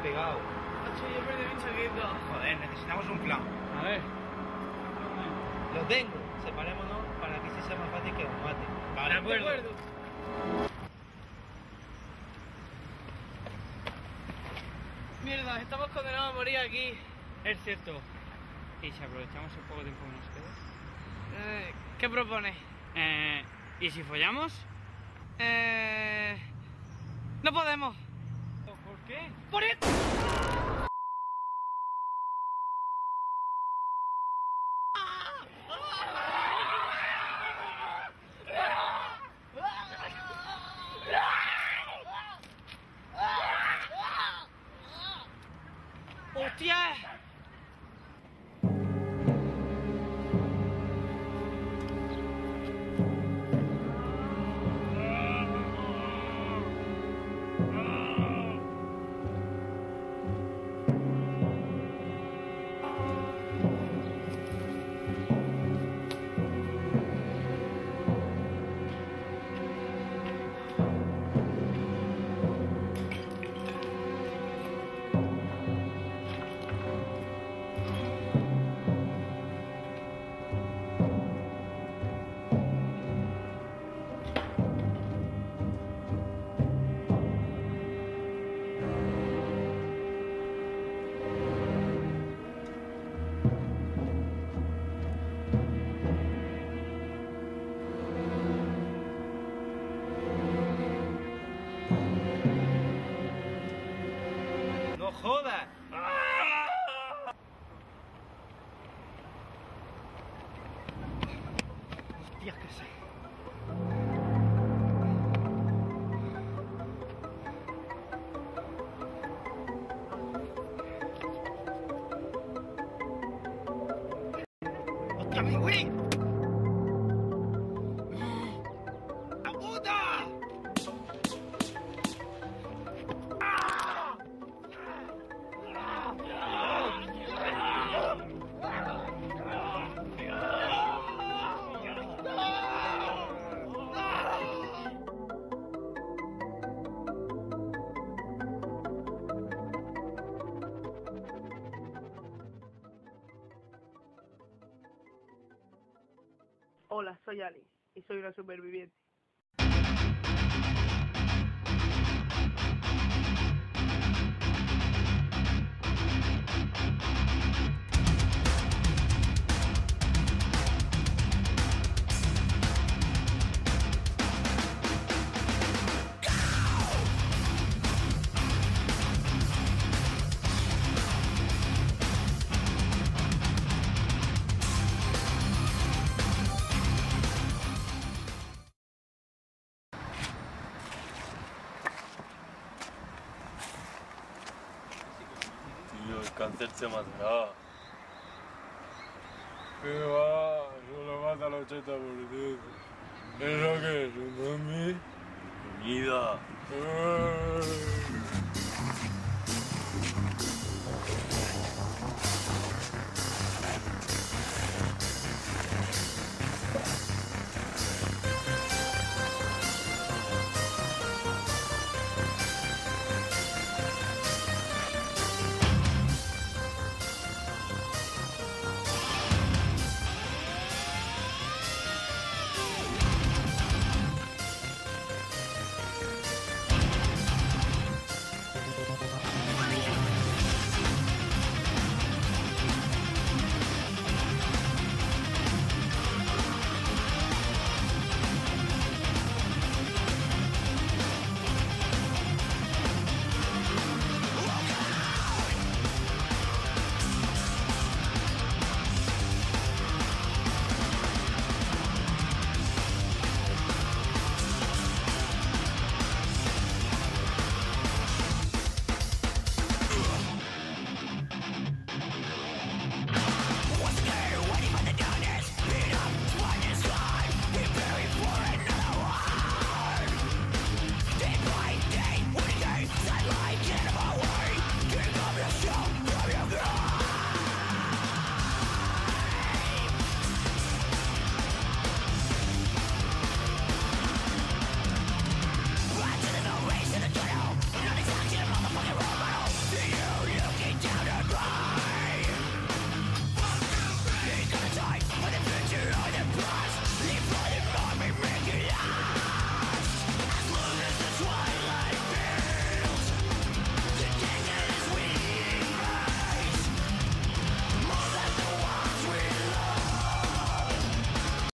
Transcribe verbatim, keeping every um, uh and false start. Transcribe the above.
pegado. Macho, yo perdí mi chaqueta. Joder, necesitamos un plan. A ver. Lo tengo. Separémonos para que sí sea más fácil que nos mate. Vale, de acuerdo. De acuerdo. Mierda, estamos condenados a morir aquí. Es cierto. ¿Y si aprovechamos el poco tiempo que nos queda? Eh, ¿Qué propones? Eh, ¿Y si follamos? Eh... No podemos. ¿Por qué? ¡Por esto! ¡Hostia! ¡No jodas! Hostias, que sé. ¡Hostia, mi güey! ¡La puta! Hola, soy Ali y soy una superviviente. Tío, el cáncer se matará. ¿Qué va? Solo mata al ochenta por ciento. ¿Eso qué es? ¿Un zombie? Comida.